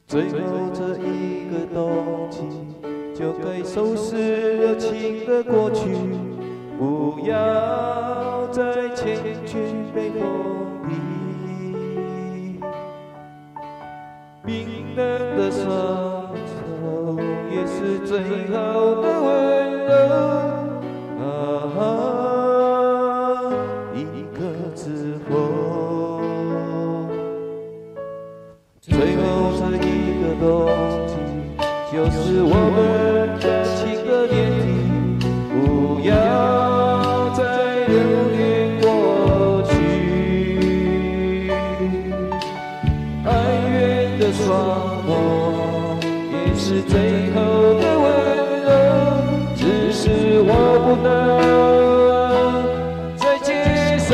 最后这一个冬季，就该收拾热情的过去，不要再缱绻北风里。冰冷的双手，也是最后的温柔。一个字后，最后这一个冬季，就是我们感情的年纪，不要再留恋过去。哀怨的双眸，也是最后的温柔，只是我不能再接受，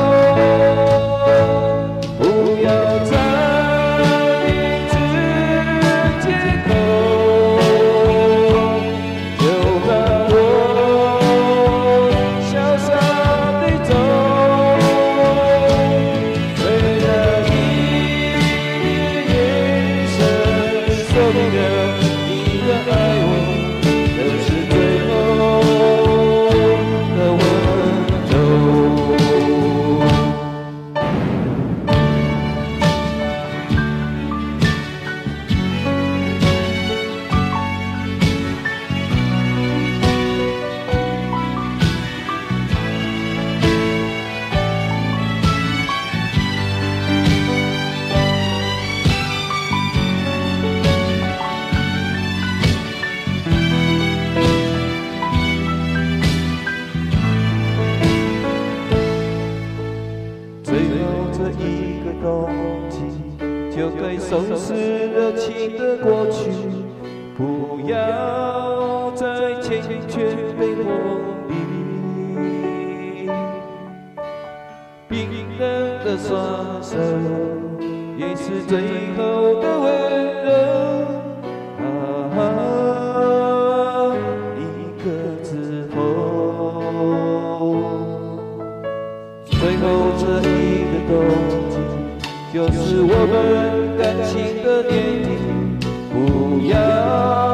不要再一个冬季，就该收拾热情的过去，不要再缱绻北风里。冰冷的双手，也是最后的温柔。一个字后，最后这一个冬季，就是我们感情的年纪，不要